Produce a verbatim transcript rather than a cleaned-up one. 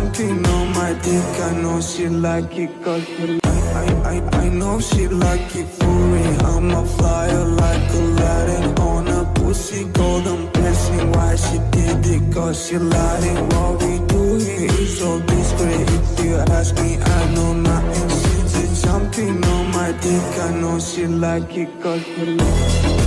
jumping on my dick. I know she like it cause she I, I, I, I know she like it for real. I'm a flyer like Aladdin on a pussy golden blessing. Why she did it cause she lied it. What we do here is so discreet. If you ask me I know nothing. She's just jumping on my dick. I know she like it cause she like it.